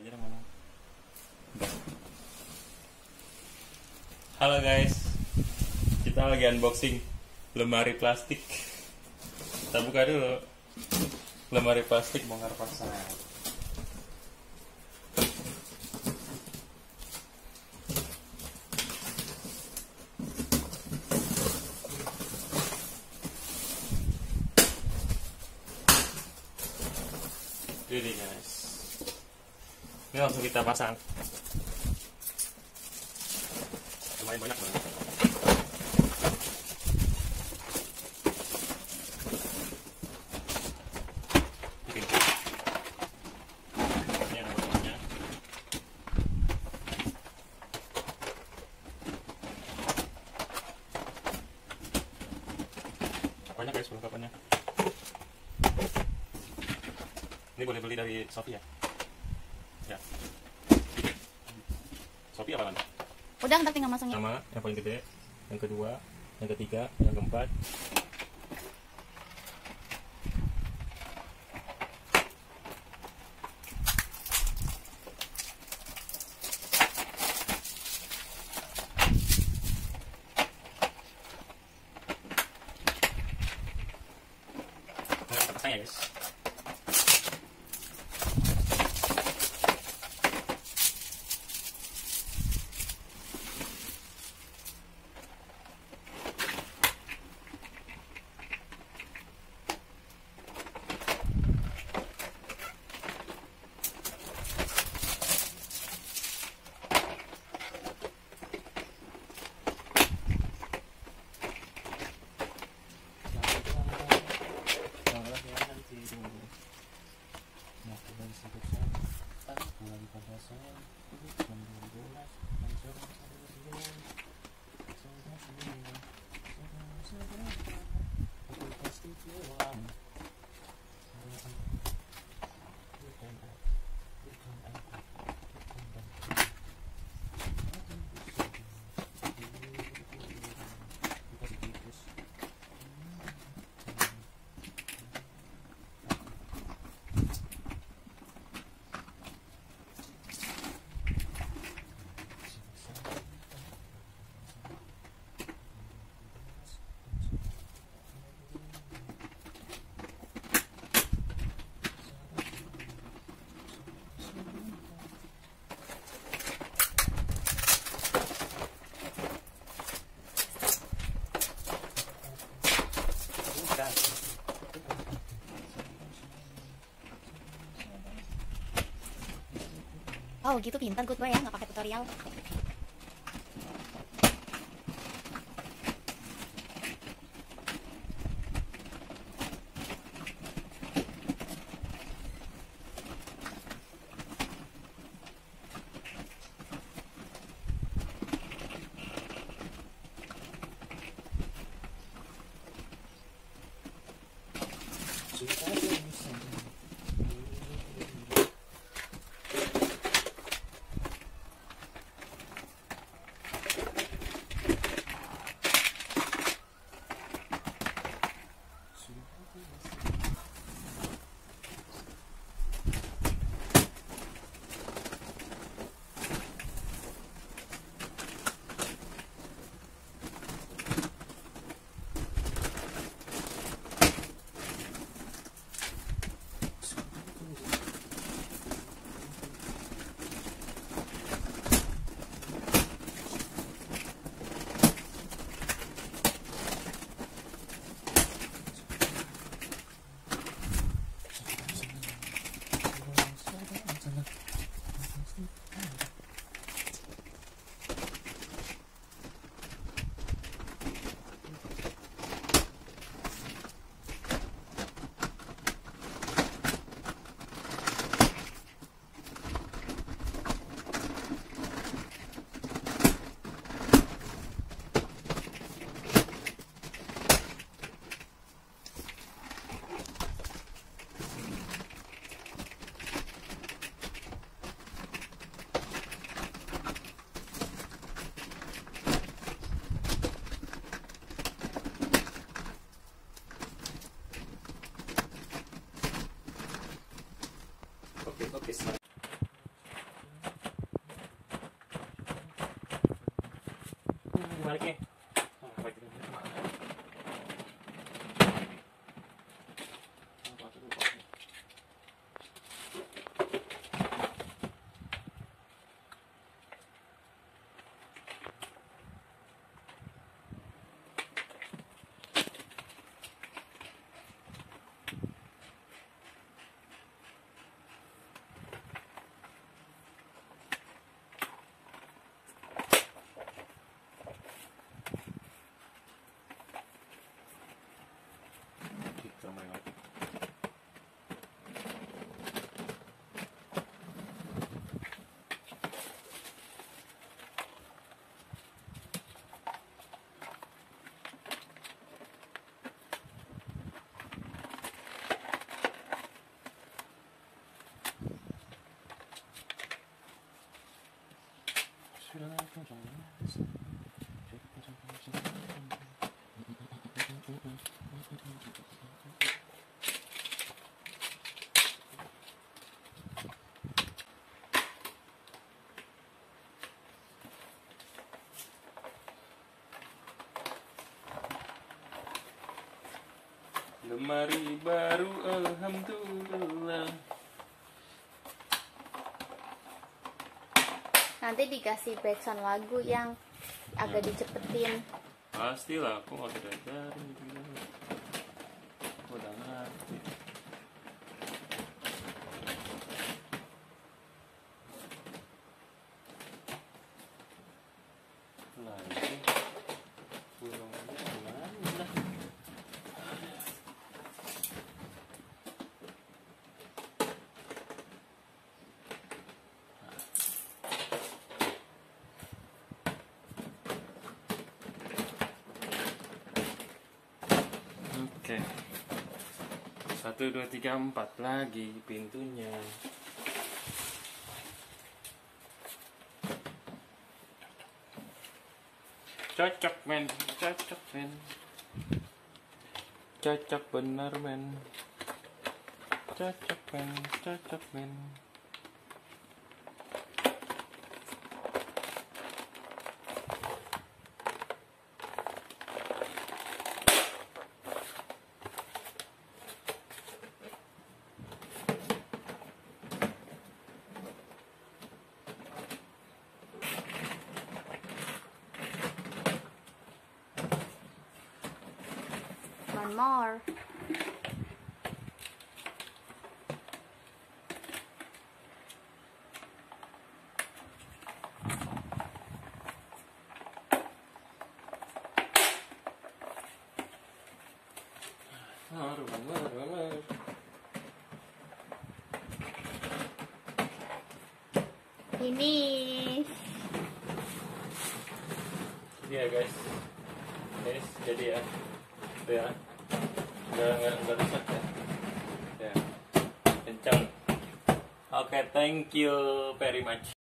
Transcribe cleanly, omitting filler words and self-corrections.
Halo guys, kita lagi unboxing lemari plastik. Kita buka dulu lemari plastik bongkar pasang. Ini guys, ini langsung kita pasang. Lumayan banyak banget. Ini ada botolnya. Kapalnya guys, belum kapalnya. Ini boleh beli dari Shopee ya? Ya. Shopee apa mana? Udah, ntar tinggal masangnya. Sama, yang paling gede, yang kedua, yang ketiga, yang keempat. Nah, kita pasang ya guys. Oh gitu, pintar gue ya, nggak pakai tutorial. baliknya. Lemari baru, alhamdulillah. Nanti dikasih backsound lagu yang agak dicepetin. Pastilah, aku nggak ada dari gitu. Aku udah ngerti. Lagi pulang kemana? Oke. 1, 2, 3, 4 lagi pintunya. Cocok men, cocok men. Cocok bener men. Cocok men, cocok men. One more. Finish. Iya guys, jadi ya, udah ya, nggak rusak ya, ya, kencang. Oke, thank you very much.